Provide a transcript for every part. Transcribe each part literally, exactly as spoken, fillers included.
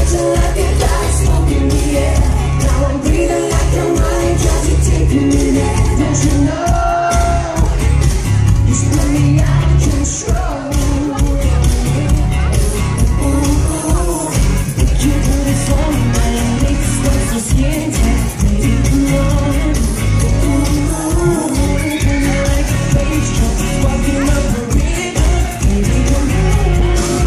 touching like a dog, smoking me, yeah. Now I'm breathing like I'm running, cause you're taking me there. Don't you know, you spin me out of control. Ooh, you do this for me, man, it makes sense, so skin tight, baby, come on. Ooh, moving like a bass drum, walking up the rhythm, baby, come on.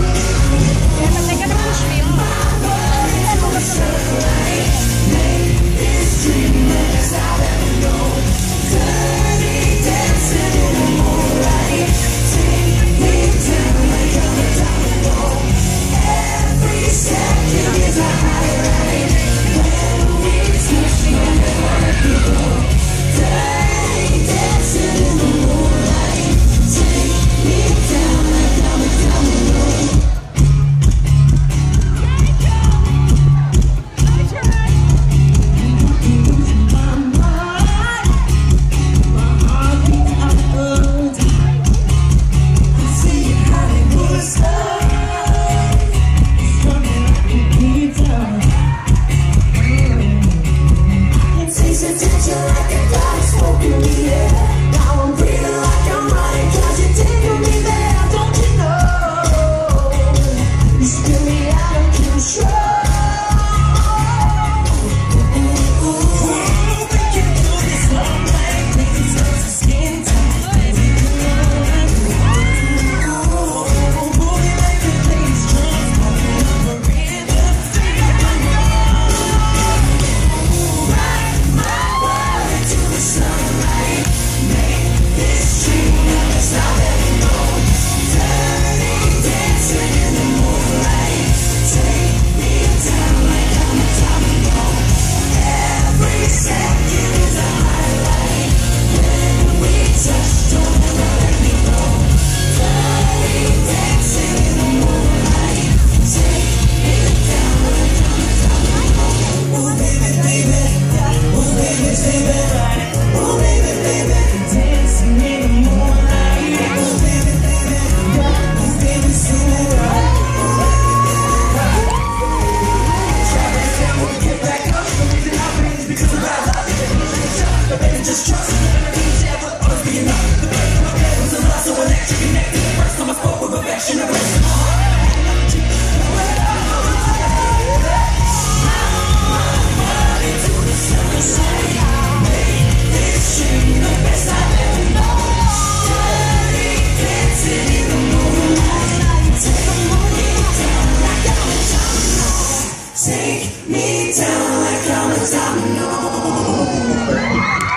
Just trust me, I can't share what others being up. The break of my bed was a lot, so electric connected. The first time I spoke with affection, the rest of my heart. My body to the sunshine. Make this dream the best I've ever known. Dirty dancing in the moonlight. Take me down like I'm a domino. Take me down like I'm a domino.